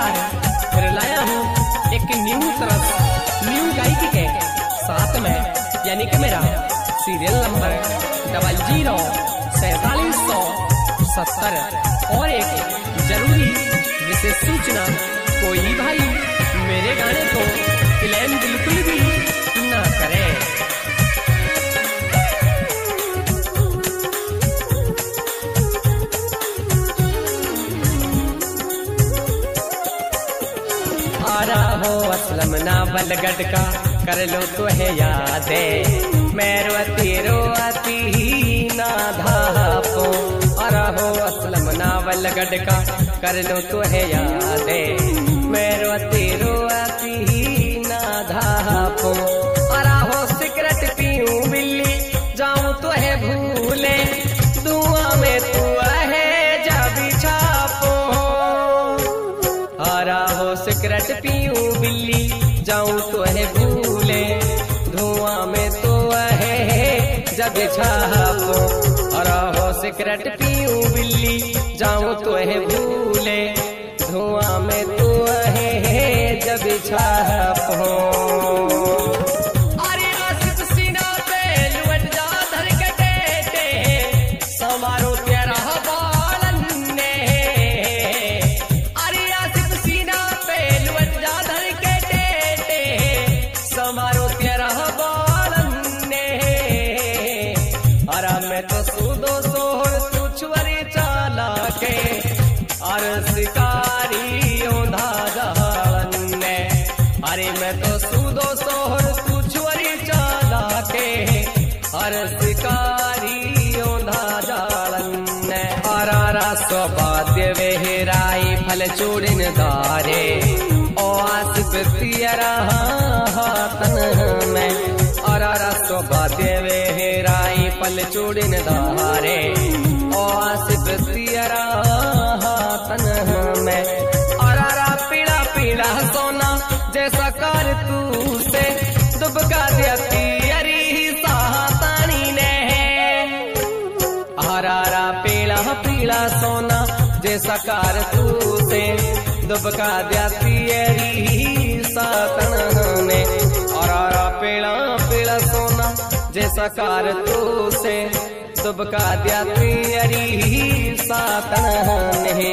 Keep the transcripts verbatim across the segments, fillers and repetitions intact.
बार फिर लाया हूँ एक न्यू तरफ न्यू गायकी के साथ में, यानी कि मेरा सीरियल नंबर डबल जीरो सैतालीस सौ सत्तर। और एक जरूरी विशेष सूचना, कोई भाई मेरे गाने को क्लेम बिल्कुल भी ना करे। आरा हो असलम नावल गढ़का कर लो तो है यादे, मैं रोती रोती ना धापो। आरा हो असलम नावल गढ़का कर लो तो है यादे, मैं रोती रोती ना धापो। आरा हो सिगरेट पीऊं बिल्ली जाऊं तो है भूले, दुआ में तू है जाबी छापो। आरा हो सिगरेट पीऊं बिल्ली जाऊं तो है भूले, धुआं में तो है जब छापो। आरा हो सिगरेट पीऊं बिल्ली जाऊं तो है भूले, धुआं में तो है जब छापो। शिकारी ओंधा जालन ने, अरे मैं तो सूदो सोहर तू छुरी चाला के, अरे शिकारी ओंधा जालन ने। आरा सौभाग्य वेहराई फल चूड़न दारे, ओ आसिफ तियरा हाथन में। आरा सौभाग्य वेहराई फल चूड़न दारे, ओ आसिफ तियरा हाथन में। आरा पीला पीला सोना जैसा कर तू से, दुबका देती अरी सातानी ने। आरा पीला पीला सोना जैसा कर तू से, दुबका देती अरी सातन ने। आरा पीला पीला सोना जैसा कर तू से, दुबका देती अरी सातन ने।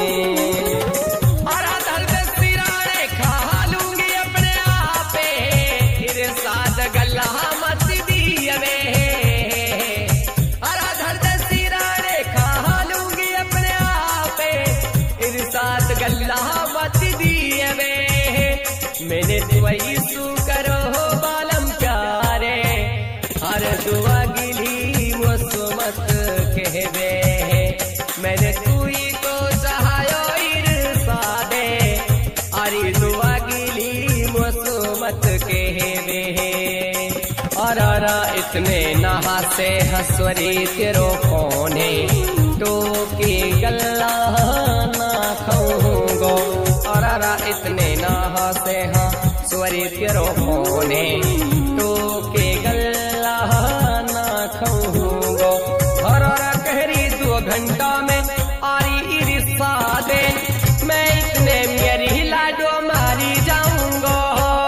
मैंने दुआई सू करो बालम प्यारे, हर दुआ गिली मुसमत कहवे। मैंने तुई को चाहायो इरसादे, अरे दुआ गिली मुसमत कहवे। अरारा इतने नहा से हसवरी तेरो कोने, टोकी गल्ला ना खाऊंगो। अरारा इतने नहा से हाँ स्वरी तेरो होने, टोके गल्ला ना खाऊंगो। अरारा कहरी दो घंटा में आरी इरिसा दे, मैं इतने मेरी लाडो मारी जाऊंगो।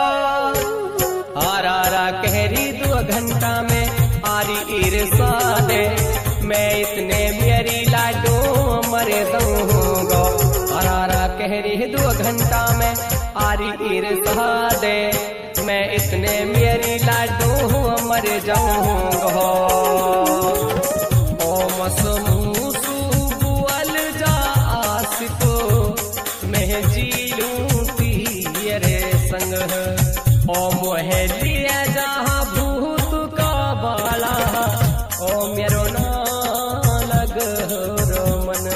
अरारा कहरी दो घंटा में आरी इरिसा दे, मैं इतने मेरी लाडो मर जाऊंगो। अरारा कहरी दो घंटा में आरी इरसा दे, मैं इतने मेरी लाडो मर जाऊंगा। ओ मसमूसू बुअल जा आसिको, मैं जी लूं तेरे संग। ओ मोहे लिया जहाँ भूत का बाला, ओ मेरो ना लग रो मन।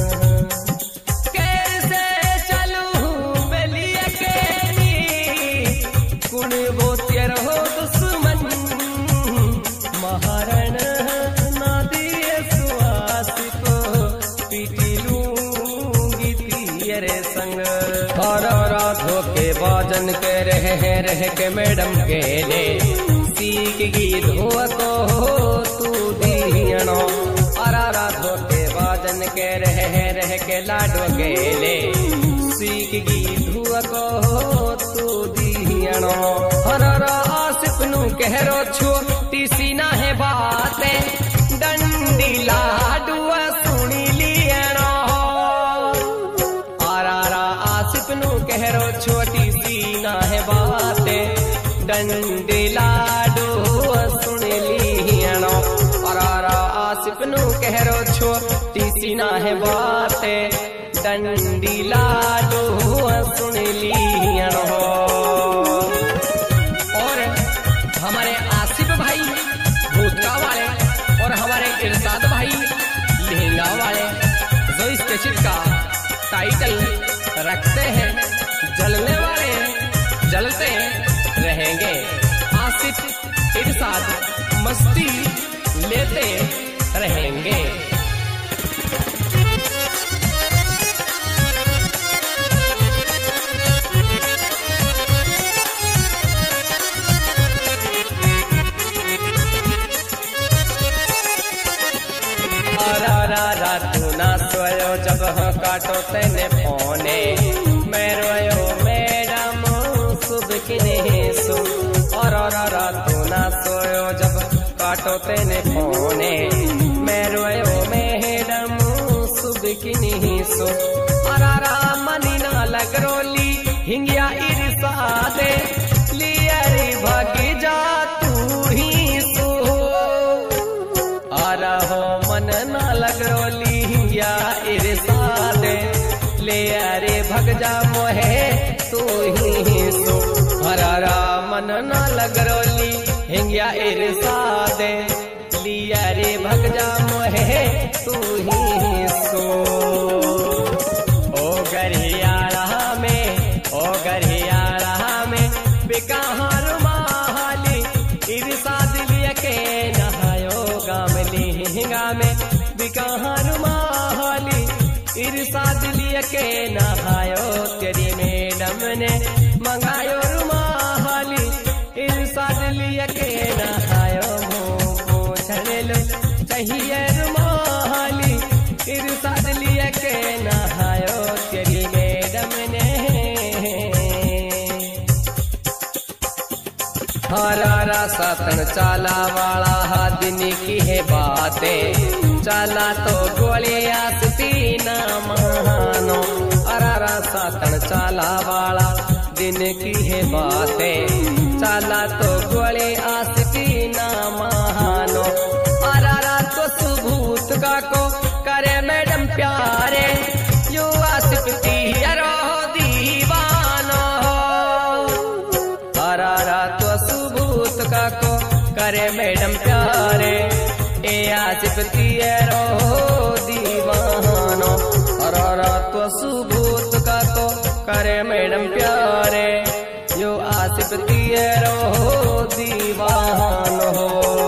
महारण ना दिए सुआस को, पीटी लूंगी तेरे संग। आरा धोखे बाजन के रह रह के मैडम के ले, सीख गी धो को तू दीनो। आरा धोखे बाजन के रह रह के लाडो के ले, सीख गी धुआ को तू दियणो हर आसिफ नु कहरो छो टीसी ना है बातें डंडी लाडुआ सुनी लियणो आरारा आसिफ नु कहरो छोटी सी ना है बातें डंडी लाडुआ सुन लियणो आरारा आसिफ नु कहरो छोटी सी ना है बातें डंडी लाडुआ सुन लियणो। और हमारे आसिफ भाई भूतका वाले और हमारे इरशाद भाई लहंगा वाले जो इस कैसेट का टाइटल रखते हैं जलने वाले जलते रहेंगे। आसिफ इरशाद मस्ती लेते रहेंगे। रातू ना सोयो जब काटो तेने फोने मैं रोयो मैडम सुबह की नहीं सो और रातू ना सोयो जब काटो तेने फोने मैं रोयो मैडम सुबह की नहीं सो अरारा मनी ना लग रोली हिंगिया इरसादे लिया रे भागी जा तू ही सो आरा हो मन ना लग रोली या इरसादे ले अरे भग जा मोहे तू ही सो हरारा मन ना लग रोली हिंगिया इरसादे लिया रे भग जा मोहे तू ही सो ओ गरियारा में ओ गरियारा में बेकहार माली इरसाद लिया के नहायो गाम लिहिंगा में बिकहार माली इरशाद लिया के नहायो तेरी मैडम ने मंगायो रुमाली इरशाद लिया के नहायो पूछने लो चाहिए रुमाली इरशाद लिया के नहायो तेरी मैडम ने हरारा सातन चाला वाला दिन की है बातें चाला तो गोलिया सती ना मानो अरारा सातन चाला वाला दिन की है बातें चाला तो गोले आसती ना मानो अरारा तो सुभूत का को करे मैडम प्यारे यो आसती रो दीवानो अरारा तो सुभूत का को करे मैडम प्यारे ए आसिफ रो दीवानो अरारा तो सुबूत का तो करे मैडम प्यारे यो आसिफ रो दीवानो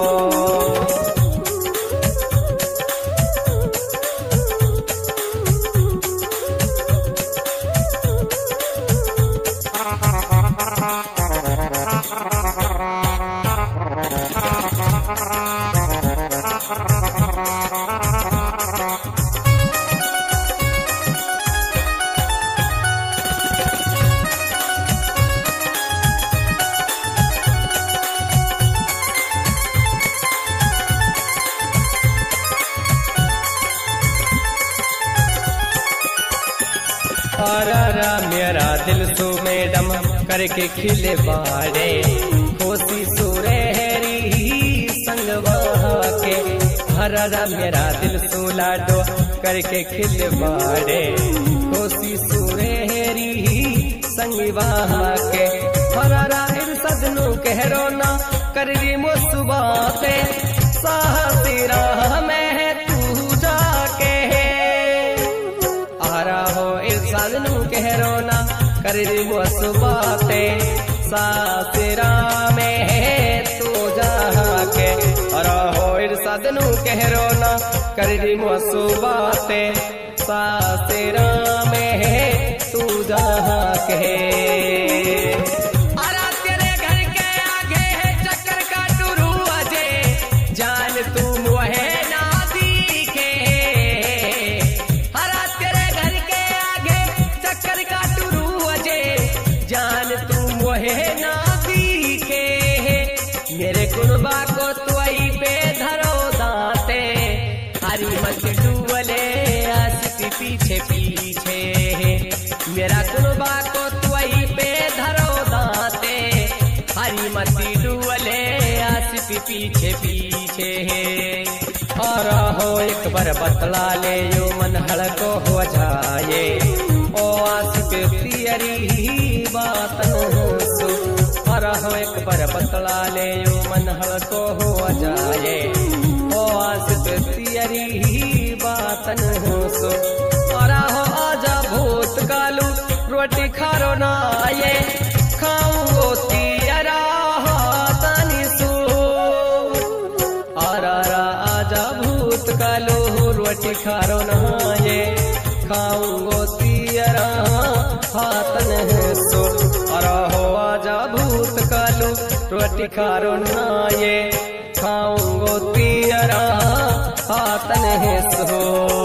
अरारा मेरा दिल सो मैडम करके खिले बाड़े खोसी सुरेहरी संगवा के हरारा मेरा दिल सो लाडो करके खिले बाड़े खोसी सुरेहरी संगवा के हरारा इरशाद नु कहरो ना कररी मो सुबाते साहतीरा में तू जाके आरा हो इरशाद नु कहरो ना कररी मो सुबाते सासरा में तू जाके आरा हो इरशाद नु कहरो ना कररी मो सुबाते सासरा में तू जाके चक्कर का हरी मत डूबले आशिक पीछे पीछे मेरा कुर्बा को तुई पे धरो दाते हरी मत डूबले आशिक पीछे पीछे और हो एक बार बतला ले यो मन हड़को हो जाए ओ आशिक तियरी बातन सो और हो एक बार बतला ले यो मन हड़को हो जाए ओ आशिक तियरी बातन सो और हो आजा भूत कालू रोटी खारो ना ये खाऊंगो तियरा तनी सो और आजा भूत कालू रोटी खारो ना ये खाऊंगो तियरा हाथन सो और हो आजा भूत कालू रोटी खारो ना ये खाऊंगो तियरा हाथन सो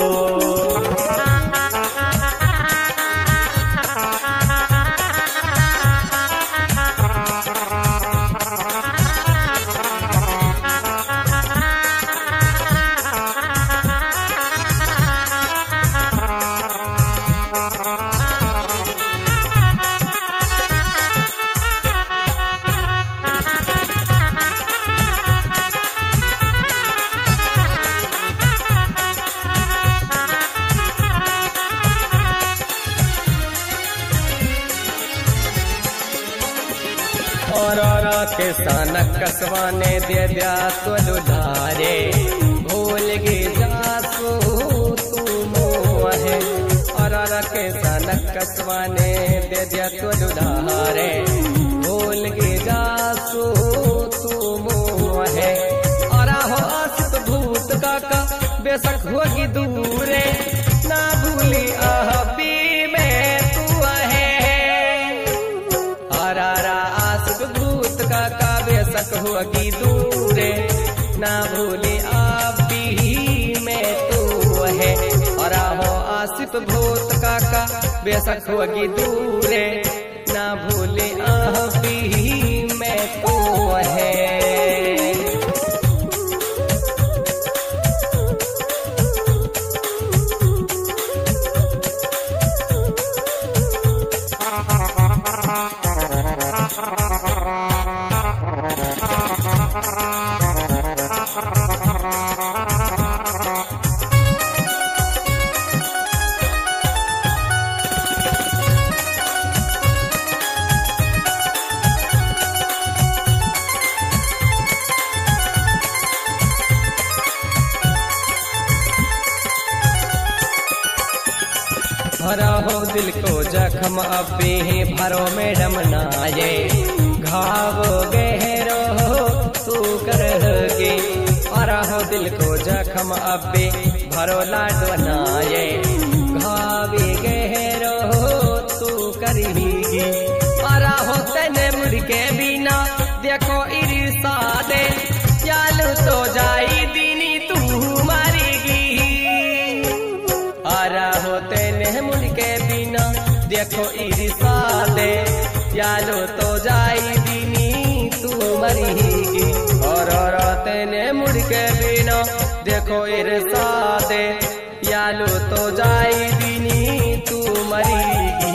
और के सानक कसवाने दे दिया तो लुधारे भूल गे जासू तू मोहे और के सानक कसवाने दे दिया तो लुधारे भूल गे जासू तू मोहे और हो आशिक भूत काका बेशक होगी दूरे ना भूली अहबी में तू है हरारा भूत का काव्य सक होगी दूरे ना भूले आप भी में तू है और हो आसिफ भूत का काव्य सक होगी दूरे ना भूले आप भी में तू है भरा हो दिल को जख्म अबे भरो मैडम नाये घाव गहरो तू करगे और हो दिल को जख्म अबे भरो लाडो नाये घावे गहरो तू करेगी और हो तने मुड़ के बिना देखो इरिसा दे चालू तो जाई दीनी तू मारेगी और हो तेने मुड़ के बिना देखो इरिसा दे चालो तो जाई दीनी तू मरेगी और तेने मुड़ के बिना देखो इरिसा दे चालो तो जाई दीनी तू मरेगी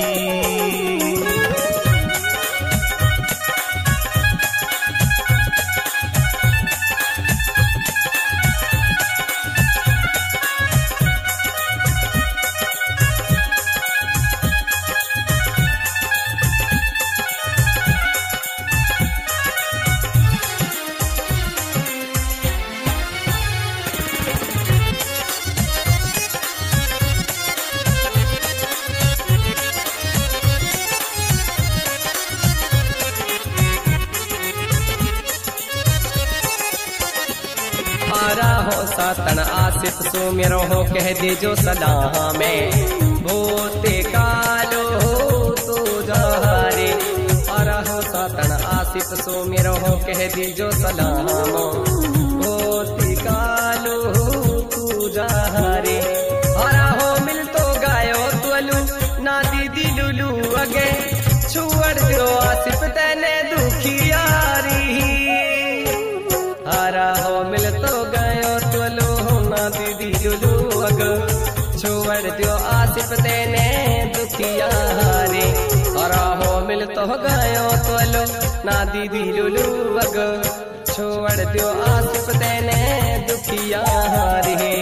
हो सातन आसिफ सो मेरो हो कह दीजो सलाह में भूते कालो तो जहारे और हो सातन आसिफ सो मेरो हो कह दीजो सलाह भूते कालो तू जहारे और हो मिल तो गायो तुलू ना दीदी लुलू अगे छुअर दो आसिफ तेने दुखियारी हरा हो मिल तो गयो तुलो ना दीदी लुलुअग छोड़ दियो आसिफ तेने दुखिया रे और हो मिल तो गयो तोलो ना दीदी लुलुअग छोड़ दियो आसिफ तेने दुखिया रे।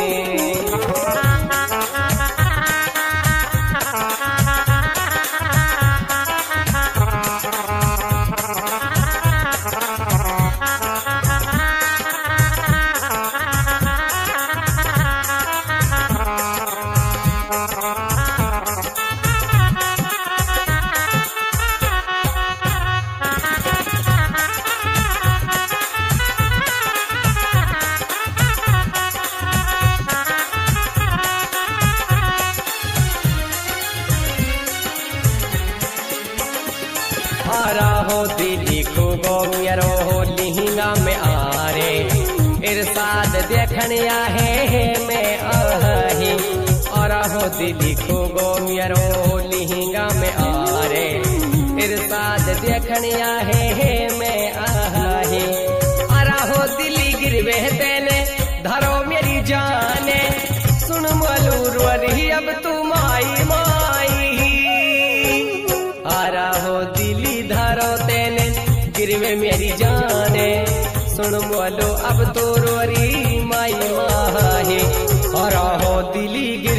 आरा हो दिली को गोमियरो हो लिहिंगा में आरे इरसाद देखनिया है मैं आही और हो दिली को गोमियरो हो लिहिंगा में आरे इरसाद देखनिया है मैं आही आरा हो दिली गिरवे तेने धरो मेरी जाने सुन मलूर वरी अब तुम आई माई आरा हो दिली धरो तेने गिरवे मेरी जाने सुन बोलो अब तो रोरी माई माहे और हो दिली